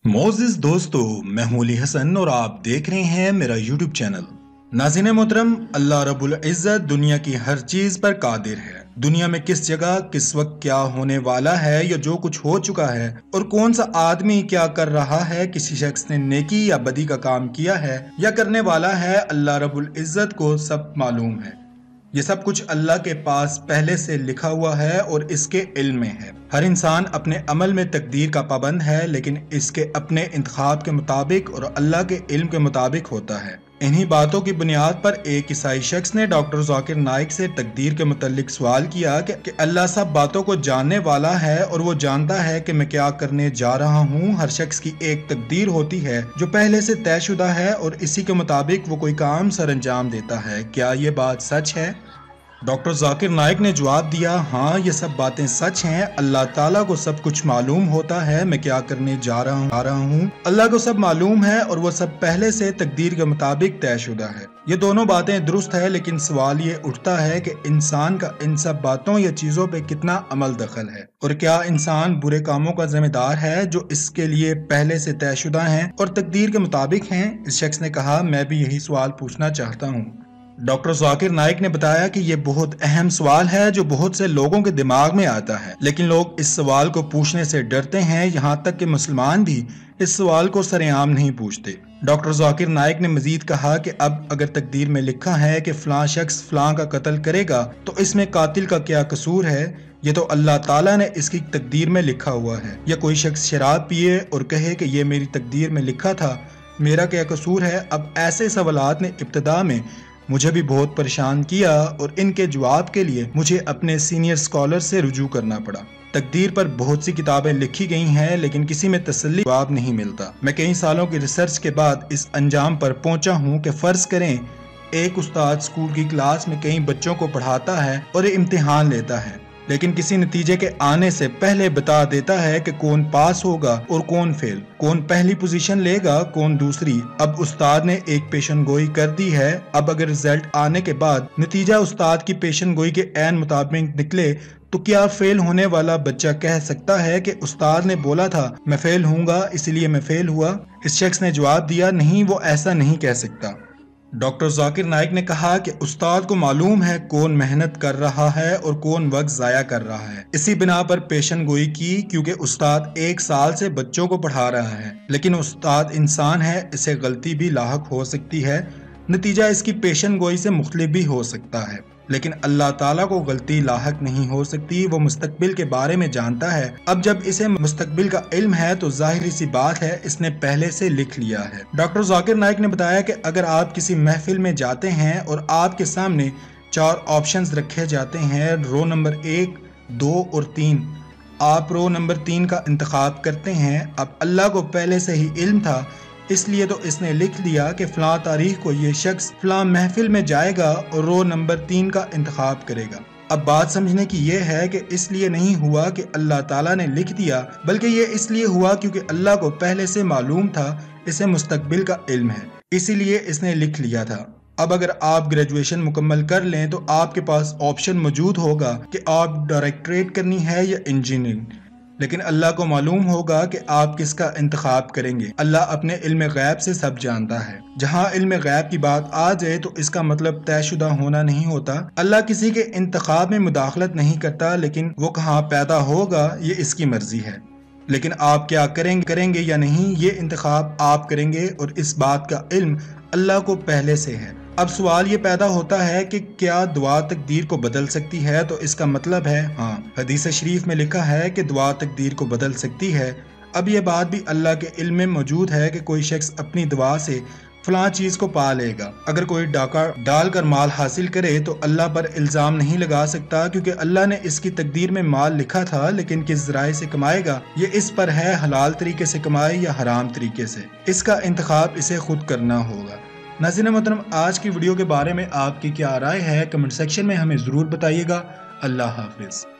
मोज़िज़ दोस्तों, मैं हूं अली हसन और आप देख रहे हैं मेरा यूट्यूब चैनल। नाज़रीन मोहतरम, अल्लाह रब्बुल इज़्ज़त दुनिया की हर चीज़ पर कादिर है। दुनिया में किस जगह किस वक्त क्या होने वाला है या जो कुछ हो चुका है और कौन सा आदमी क्या कर रहा है, किसी शख्स ने नेकी या बदी का काम किया है या करने वाला है, अल्लाह रब्बुल इज़्ज़त को सब मालूम है। ये सब कुछ अल्लाह के पास पहले से लिखा हुआ है और इसके इल्म में है। हर इंसान अपने अमल में तकदीर का पाबंद है, लेकिन इसके अपने इंतखाब के मुताबिक और अल्लाह के इल्म के मुताबिक होता है। इन्हीं बातों की बुनियाद पर एक ईसाई शख्स ने डॉक्टर जाकिर नाइक से तकदीर के मुतालिक सवाल किया कि अल्लाह सब बातों को जानने वाला है और वो जानता है कि मैं क्या करने जा रहा हूँ। हर शख्स की एक तकदीर होती है जो पहले से तयशुदा है और इसी के मुताबिक वो कोई काम सर अंजाम देता है। क्या ये बात सच है? डॉक्टर जाकिर नाइक ने जवाब दिया, हाँ, ये सब बातें सच हैं। अल्लाह ताला को सब कुछ मालूम होता है मैं क्या करने जा रहा हूँ। अल्लाह को सब मालूम है और वो सब पहले से तकदीर के मुताबिक तयशुदा है। ये दोनों बातें दुरुस्त है, लेकिन सवाल ये उठता है कि इंसान का इन सब बातों या चीज़ों पे कितना अमल दखल है और क्या इंसान बुरे कामों का जिम्मेदार है जो इसके लिए पहले से तयशुदा हैं और तकदीर के मुताबिक हैं। इस शख्स ने कहा, मैं भी यही सवाल पूछना चाहता हूँ। डॉक्टर जाकिर नाइक ने बताया कि ये बहुत अहम सवाल है जो बहुत से लोगों के दिमाग में आता है, लेकिन लोग इस सवाल को पूछने से डरते हैं। यहाँ तक कि मुसलमान भी इस सवाल को सरेआम नहीं पूछते। डॉक्टर जाकिर नाइक ने मजीद कहा कि अब अगर तकदीर में लिखा है कि फलां शख्स फलां का कत्ल करेगा तो इसमें कातिल का क्या कसूर है? ये तो अल्लाह ताला ने इसकी तकदीर में लिखा हुआ है। या कोई शख्स शराब पिए और कहे कि ये मेरी तकदीर में लिखा था, मेरा क्या कसूर है? अब ऐसे सवालात ने इब्तिदा में मुझे भी बहुत परेशान किया और इनके जवाब के लिए मुझे अपने सीनियर स्कॉलर से रुजू करना पड़ा। तकदीर पर बहुत सी किताबें लिखी गई हैं, लेकिन किसी में तसल्ली जवाब नहीं मिलता। मैं कई सालों की रिसर्च के बाद इस अंजाम पर पहुंचा हूं कि फर्ज करें एक उस्ताद स्कूल की क्लास में कई बच्चों को पढ़ाता है और इम्तिहान लेता है, लेकिन किसी नतीजे के आने से पहले बता देता है कि कौन पास होगा और कौन फेल, कौन पहली पोजीशन लेगा कौन दूसरी। अब उस्ताद ने एक पेशन गोई कर दी है। अब अगर रिजल्ट आने के बाद नतीजा उस्ताद की पेशन गोई के ऐन मुताबिक निकले तो क्या फेल होने वाला बच्चा कह सकता है कि उस्ताद ने बोला था मैं फेल होऊंगा इसलिए मैं फेल हुआ? इस शख्स ने जवाब दिया, नहीं, वो ऐसा नहीं कह सकता। डॉक्टर जाकिर नाइक ने कहा कि उस्ताद को मालूम है कौन मेहनत कर रहा है और कौन वक्त जाया कर रहा है। इसी बिना पर पेशन गोई की, क्योंकि उस्ताद एक साल से बच्चों को पढ़ा रहा है, लेकिन उस्ताद इंसान है, इसे गलती भी लाहक हो सकती है। नतीजा इसकी पेशन गोई से मुख्तलिफ भी हो सकता है, लेकिन अल्लाह ताला को गलती लाहक नहीं हो सकती। वो मुस्तकबिल के बारे में जानता है। अब जब इसे मुस्तकबिल का इल्म है तो जाहिर सी बात है इसने पहले से लिख लिया है। डॉक्टर जाकिर नाइक ने बताया कि अगर आप किसी महफिल में जाते हैं और आपके सामने 4 ऑप्शंस रखे जाते हैं, रो नंबर 1, 2 और 3, आप रो नंबर 3 का इंतखाब करते हैं। अब अल्लाह को पहले से ही इल्म था, इसलिए तो इसने लिख दिया कि फलां तारीख को ये शख्स फलां महफिल में जाएगा और रो नंबर 3 का इंतखाब करेगा। अब बात समझने की ये है कि इसलिए नहीं हुआ कि अल्लाह ताला ने लिख दिया, बल्कि ये इसलिए हुआ क्योंकि अल्लाह को पहले से मालूम था, इसे मुस्तकबिल का इल्म है, इसीलिए इसने लिख लिया था। अब अगर आप ग्रेजुएशन मुकम्मल कर लें तो आपके पास ऑप्शन मौजूद होगा कि आप डायरेक्टरेट करनी है या इंजीनियरिंग, लेकिन अल्लाह को मालूम होगा कि आप किसका इंतखाब करेंगे। अल्लाह अपने इल्म गैब से सब जानता है। जहाँ इल्म गैब की बात आ जाए तो इसका मतलब तयशुदा होना नहीं होता। अल्लाह किसी के इंतखाब में मुदाखलत नहीं करता, लेकिन वो कहाँ पैदा होगा ये इसकी मर्जी है। लेकिन आप क्या करेंगे या नहीं, ये इंतखाब आप करेंगे और इस बात का इल्म अल्लाह को पहले से है। अब सवाल ये पैदा होता है कि क्या दुआ तकदीर को बदल सकती है? तो इसका मतलब है हाँ। हदीस शरीफ में लिखा है कि दुआ तकदीर को बदल सकती है। अब ये बात भी अल्लाह के इल्म में मौजूद है कि कोई शख्स अपनी दुआ से फलां चीज को पा लेगा। अगर कोई डाका डालकर माल हासिल करे तो अल्लाह पर इल्जाम नहीं लगा सकता, क्योंकि अल्लाह ने इसकी तकदीर में माल लिखा था, लेकिन किस जराए से कमाएगा ये इस पर है, हलाल तरीके से कमाए या हराम तरीके से, इसका इंतखाब इसे खुद करना होगा। नाज़रीन मोहतरम, आज की वीडियो के बारे में आपकी क्या राय है? कमेंट सेक्शन में हमें ज़रूर बताइएगा। अल्लाह हाफिज़।